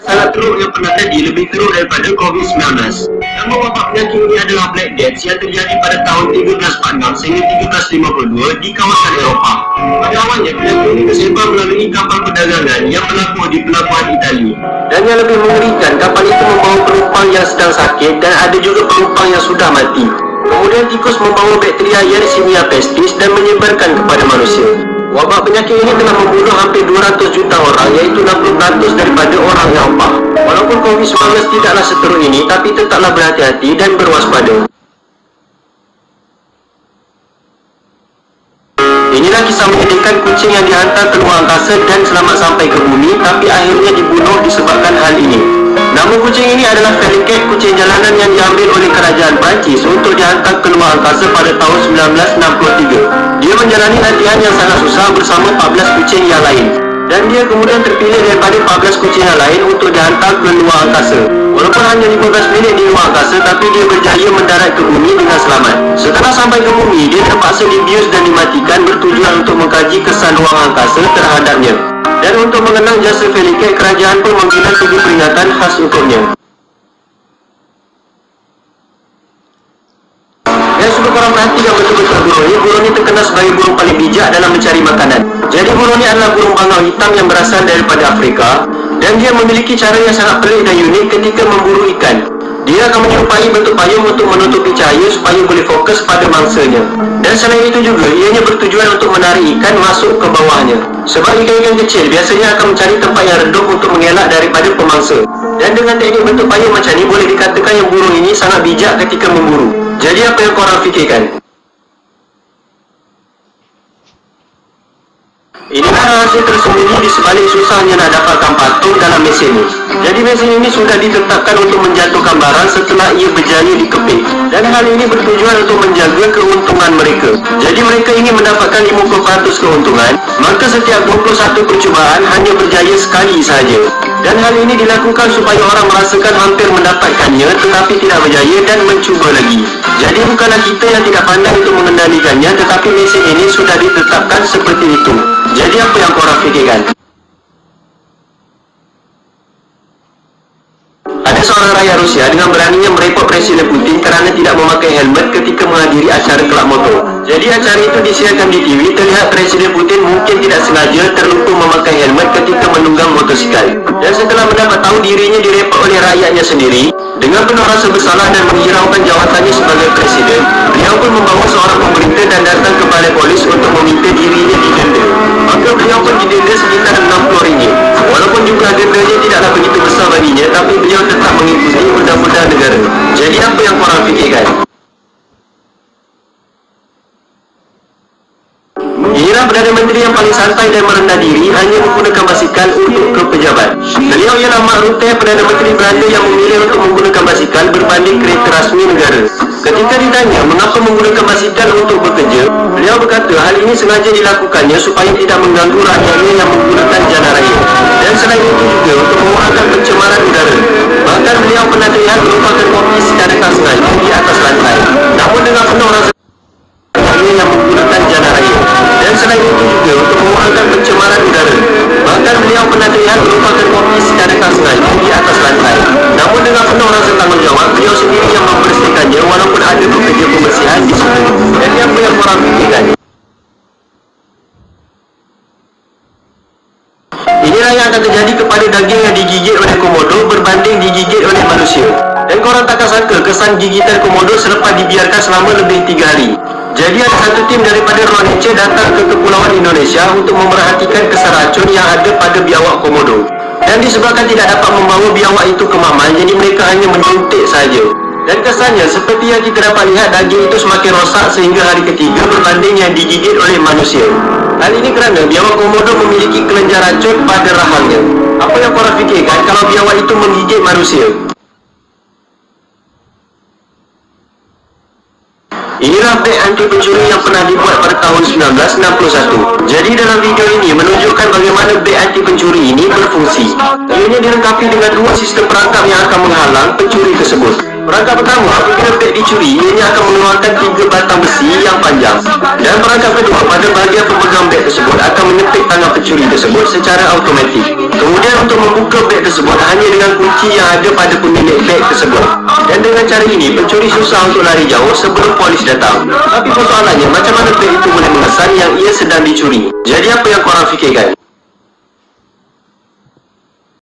sangat teruk yang pernah terjadi, lebih teruk daripada COVID-19. Nama wabak penyakit ini adalah Black Death yang terjadi pada tahun 1346 sehingga 1352 di kawasan Eropah. Pada awalnya, penyakit ini tersebar melalui kapal perdagangan yang berlabuh di pelabuhan Itali. Dan yang lebih mengerikan, kapal itu membawa penumpang yang sedang sakit dan ada juga penumpang yang sudah mati. Kemudian tikus membawa bakteria Yersinia pestis dan menyebarkan kepada manusia. Wabak penyakit ini telah membunuh hampir 200 juta orang, iaitu 60% daripada orang Eropah. Walaupun COVID-19 tidaklah seteruk ini, tapi tetaplah berhati-hati dan berwaspada. Inilah kisah menyedihkan kucing yang dihantar ke luar angkasa dan selamat sampai ke bumi, tapi akhirnya dibunuh disebabkan hal ini. Nama kucing ini adalah Felicat, kucing jalanan yang diambil oleh kerajaan Prancis untuk dihantar ke luar angkasa pada tahun 1963. Dia menjalani latihan yang sangat susah bersama 14 kucing yang lain. Dan dia kemudian terpilih daripada 14 kucing yang lain untuk dihantar ke luar angkasa. Walaupun hanya 15 minit di luar angkasa, tapi dia berjaya mendarat ke bumi dengan selamat. Setelah sampai ke bumi, dia terpaksa dibius dan dimatikan bertujuan untuk mengkaji kesan ruang angkasa terhadapnya. Dan untuk mengenang jasa Felicat, kerajaan pun membina 7 peringatan khas untuknya. Dan sudah korang perhatikan betul-betul burung ini. Burung ini terkenal sebagai burung paling bijak dalam mencari makanan. Jadi burung ini adalah burung bangau hitam yang berasal daripada Afrika. Dan dia memiliki cara yang sangat pelik dan unik ketika memburu ikan. Dia akan menyerupai bentuk payung untuk menutupi cahaya supaya boleh fokus pada mangsanya. Dan selain itu juga, ianya bertujuan untuk menarik ikan masuk ke bawahnya. Sebab ikan-ikan kecil biasanya akan mencari tempat yang redup untuk mengelak daripada pemangsa. Dan dengan teknik bentuk payung macam ni, boleh dikatakan yang burung ini sangat bijak ketika memburu. Jadi apa yang korang fikirkan? Inilah rahasia tersembunyi di sebalik susahnya nak dapatkan patung dalam mesin ini. Jadi mesin ini sudah ditetapkan untuk menjatuhkan barang setelah ia berjaya dikepit. Dan hal ini bertujuan untuk menjaga keuntungan mereka. Jadi mereka ingin mendapatkan 50% keuntungan, maka setiap 21 percubaan hanya berjaya sekali sahaja. Dan hal ini dilakukan supaya orang merasakan hampir mendapatkannya tetapi tidak berjaya dan mencuba lagi. Jadi bukanlah kita yang tidak pandai untuk mengendalikannya, tetapi mesin ini sudah ditetapkan seperti itu. Jadi apa yang korang fikirkan? Ada seorang rakyat Rusia dengan beraninya merepot Presiden Putin kerana tidak memakai helmet ketika menghadiri acara kelab motor. Jadi acara itu disiarkan di TV. Terlihat Presiden Putin mungkin tidak sengaja terlupa memakai helmet ketika menunggang motosikal. Dan setelah mendapat tahu dirinya direpot oleh rakyatnya sendiri, dengan penuh rasa bersalah dan menghiraukan jawatannya sebagai presiden, beliau pun membawa seorang pemerintah dan datang ke balai polis untuk meminta dirinya didenda. Maka beliau pun didenda sekitar RM60. Walaupun jumlah dendanya tidaklah begitu besar baginya, tapi beliau tetap mengikuti undang-undang negara. Jadi apa yang korang fikirkan? Inilah Perdana Menteri yang paling santai dan merendah diri, hanya menggunakan basikal untuk ke pejabat. Beliau ialah Mark Rutte, Perdana Menteri Belanda yang memilih untuk menggunakan basikal berbanding kereta rasmi negara. Ketika ditanya mengapa menggunakan basikal untuk bekerja, beliau berkata hal ini sengaja dilakukannya supaya tidak mengganggu rakyatnya yang menggunakan jalan raya. Dan selain itu juga untuk mengurangkan pencemaran udara. Bahkan beliau pernah terlihat menumpahkan kopi secara tak sengaja di atas lantai. Namun dengan penuh rasa yang menggunakan jalan raya. Dan selain itu juga untuk mengurangkan pencemaran udara. Bahkan beliau pernah terlihat menumpahkan kopi secara tak sengaja di atas lantai. Namun dengan penuh rasa tanggungjawab, beliau sendiri yang membersihkannya walaupun ada pekerja pembersihan di situ. Jadi apa yang korang fikirkan? Inilah yang akan terjadi kepada daging yang digigit oleh komodo berbanding digigit oleh manusia. Dan korang takkan sangka kesan gigitan komodo selepas dibiarkan selama lebih 3 hari. Jadi ada satu tim daripada Raw Nature datang ke Kepulauan Indonesia untuk memerhatikan kesan racun yang ada pada biawak komodo. Dan disebabkan tidak dapat membawa biawak itu ke mamal, jadi mereka hanya menyuntik saja. Dan kesannya seperti yang kita dapat lihat, daging itu semakin rosak sehingga hari ketiga berbanding yang digigit oleh manusia. Hal ini kerana biawak komodo memiliki kelenjar racun pada rahangnya. Apa yang korang fikirkan kalau biawak itu menggigit manusia? Inilah beg anti pencuri yang pernah dibuat pada tahun 1961. Jadi dalam video ini menunjukkan bagaimana beg anti pencuri ini berfungsi. Ianya dilengkapi dengan 2 sistem perangkap yang akan menghalang pencuri tersebut. Perangkap pertama, apabila beg dicuri, ianya akan mengeluarkan 3 batang besi yang panjang. Dan perangkap kedua, pada bahagian pemegang beg tersebut akan menyepit tangan pencuri tersebut secara automatik. Kemudian untuk membuka beg tersebut hanya dengan kunci yang ada pada pemilik beg tersebut. Dan dengan cara ini, pencuri susah untuk lari jauh sebelum polis datang. Tapi persoalannya, macam mana beg itu boleh mengesan yang ia sedang dicuri? Jadi apa yang korang fikirkan?